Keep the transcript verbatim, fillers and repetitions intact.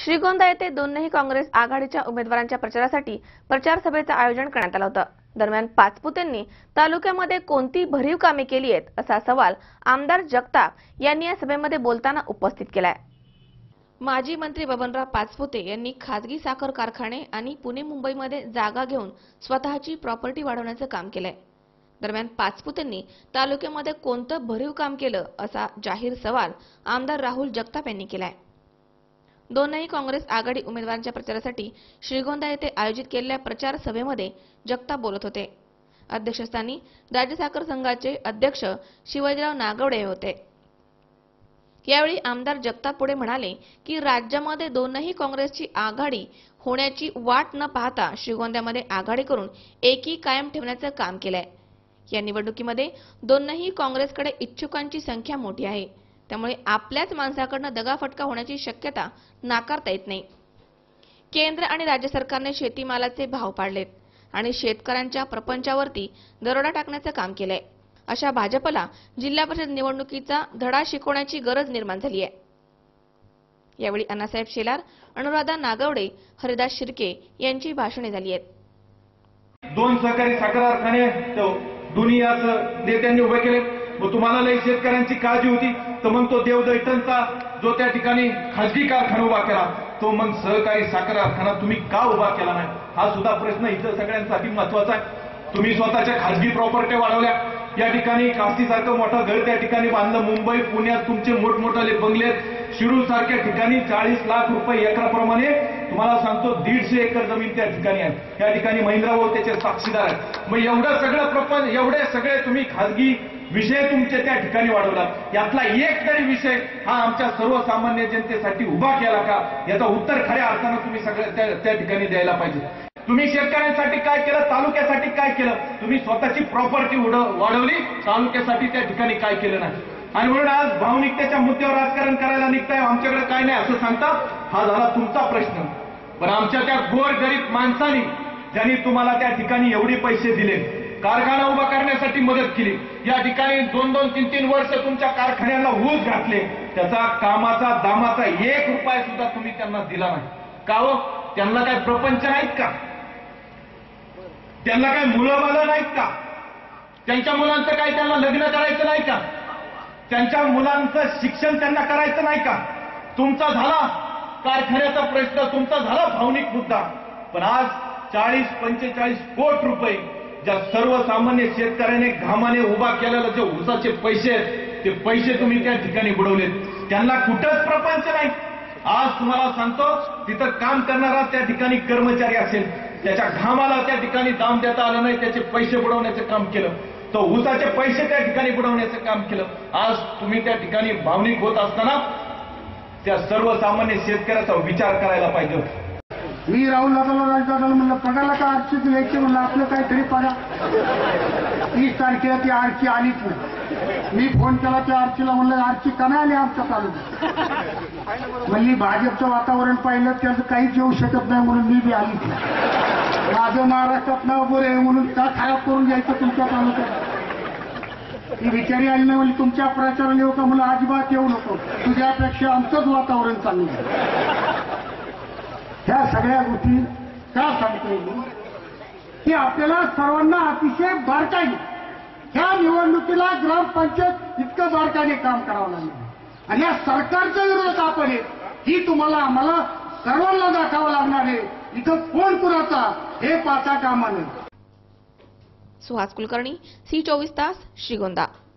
श्रीगोंदा येथे दोनही काँग्रेस आघाडीच्या उमेदवारांच्या प्रचारासाठी प्रचार सभेचं आयोजन करण्यात आलं होतं। दरम्यान पाचपुतेंनी तालुक्यामध्ये कोणती भरीव कामे केली आहेत असा सवाल आमदार जगताप यांनी या सभेमध्ये बोलताना उपस्थित केलाय। माजी मंत्री बबनराव पाचपुते यांनी खासगी साखर कारखाने आणि पुणे मुंबईमध्ये जागा घेऊन स्वतःची प्रॉपर्टी वाढवण्याचं काम केलंय। दरम्यान पाचपुतेंनी तालुक्यामध्ये कोणतं भरीव काम केलं असा जाहीर सवाल आमदार राहुल जगताप यांनी केलाय। दोनही काँग्रेस आघाडी उमेदवारांच्या प्रचारासाठी श्रीगोंदा येथे आयोजित केलेल्या प्रचार सभेमध्ये जगताप बोलत होते। अध्यक्षस्थानी राज्य साखर संघाचे अध्यक्ष शिवाजीराव नागवडे होते। यावेळी आमदार जगताप पुढे म्हणाले की राज्यामध्ये दोनही काँग्रेसची आघाडी होण्याची वाट न पाहता श्रीगोंद्यामध्ये आघाडी करून एकी कायम ठेवण्याचं काम केलंय। या निवडणुकीमध्ये दोनही काँग्रेसकडे इच्छुकांची संख्या मोठी आहे, त्यामुळे आपल्याच माणसाकडनं दगाफटका होण्याची शक्यता नाकारता येत नाही। केंद्र आणि राज्य सरकारने शेतीमालाचे भाव पाडलेत आणि शेतकऱ्यांच्या प्रपंचावरती दरोडा टाकण्याचं काम केलंय। अशा भाजपला जिल्हा परिषद निवडणुकीचा धडा शिकवण्याची गरज निर्माण झाली आहे। यावेळी अण्णासाहेब शेलार, अनुराधा नागवडे, हरिदास शिर्के यांची भाषणे झाली आहेत। दोन सहकारी साखर कारखाने दोन्ही नेत्यांनी उभे केले। मग तुम्हाला लई शेतकऱ्यांची काळजी होती तर मग तो देवदैठणचा जो त्या ठिकाणी खासगी कारखाना उभा केला तो मग सहकारी साखर कारखाना तुम्ही का उभा केला नाही हा सुद्धा प्रश्न इथं सगळ्यांसाठी महत्वाचा आहे। तुम्ही स्वतःच्या खासगी प्रॉपर्टी वाढवल्या, या ठिकाणी कास्तीसारखं मोठं घर त्या ठिकाणी बांधलं, मुंबई पुण्यात तुमचे मोठमोठाले बंगले, शिरूर सारख्या ठिकाणी चाळीस लाख रुपये एकराप्रमाणे तुम्हाला सांगतो दीडशे एकर जमीन त्या ठिकाणी आहे। या ठिकाणी महिंद्रा भाऊ त्याचे साक्षीदार आहेत। मग एवढं सगळं प्रपंच एवढे सगळे तुम्ही खासगी विषय तुमचे त्या ठिकाणी वाढवला, यातला एक तरी विषय हा आमच्या सर्वसामान्य जनतेसाठी उभा केला का याचं उत्तर खऱ्या अर्थानं तुम्ही सगळ्या त्या ठिकाणी द्यायला पाहिजे। तुम्ही शेतकऱ्यांसाठी काय केलं, तालुक्यासाठी काय केलं, तुम्ही स्वतःची प्रॉपर्टी वाढवली, तालुक्यासाठी त्या ठिकाणी काय केलं नाही। आणि म्हणून आज भावनिकतेच्या मुद्द्यावर राजकारण करायला निघताय, आमच्याकडे काय नाही असं सांगता, हा झाला तुमचा प्रश्न। पण आमच्या त्या गोर गरीब माणसांनी ज्यांनी तुम्हाला त्या ठिकाणी एवढे पैसे दिले, कारखाना उभा करण्यासाठी मदत केली, या ठिकाणी दोन दोन तीन तीन वर्ष तुमच्या कारखान्याला ऊस घातले, त्याचा कामाचा दामाचा एक रुपया सुद्धा तुम्ही त्यांना दिला नाही का? हो, त्यांना काय प्रपंच नाहीत का? त्यांना काय मुलं बाळ नाहीत का? त्यांच्या मुलांचं काय त्यांना लग्न करायचं नाही का? त्यांच्या मुलांचं शिक्षण त्यांना करायचं नाही का? तुमचा झाला कारखान्याचा प्रश्न, तुमचा झाला भावनिक मुद्दा, पण आज चाळीस पंचेचाळीस कोटी रुपये ज्या सर्वसामान्य शेतकऱ्याने घामाने उभा केलेले जे ऊसाचे पैसे ते पैसे तुम्ही त्या ठिकाणी बुडवलेत, त्यांना कुठंच प्रपंच नाही। आज तुम्हाला सांगतो तिथं काम करणारा त्या ठिकाणी कर्मचारी असेल, त्याच्या घामाला त्या ठिकाणी दाम देता आलं नाही, त्याचे पैसे बुडवण्याचं काम केलं, तो ऊसाचे पैसे त्या ठिकाणी बुडवण्याचं काम केलं। आज तुम्ही त्या ठिकाणी भावनिक होत असताना त्या सर्वसामान्य शेतकऱ्याचा विचार करायला पाहिजे होता। मी राहुल दादाला राजदादाला म्हणलं पगारला का आरची द्यायची, म्हणलं आपलं काहीतरी पगार। तीस तारखेला ती आरची आलीच नाही। मी फोन केला त्या आरचीला, म्हणलं आरची कमी आली आमच्या तालुक्यात, म्हणली भाजपचं वातावरण पाहिलं त्याचं काहीच येऊ शकत नाही म्हणून मी बी आलीच नाही। माझं महाराष्ट्रात नाव बरं आहे म्हणून का खराब करून घ्यायचं तुमच्या तालुक्यात? ती विचारी आली नाही, म्हणजे तुमच्या प्रचाराला येऊ का? म्हणलं अजिबात येऊ नको, तुझ्यापेक्षा आमचंच वातावरण चांगलं आहे। ह्या सगळ्या गोष्टी का सांगतोय मी की आपल्याला सर्वांना अतिशय बारकाईने ह्या निवडणुकीला ग्रामपंचायत इतकं बारकाईने काम करावं लागलं आणि या सरकारच्या विरोधात आपण ही तुम्हाला आम्हाला सर्वांना दाखवावं लागणार आहे। इथं कोण कुणाचा हे पाहता कामा नये। सुहास कुलकर्णी, सी चोवीस तास, श्रीगोंदा।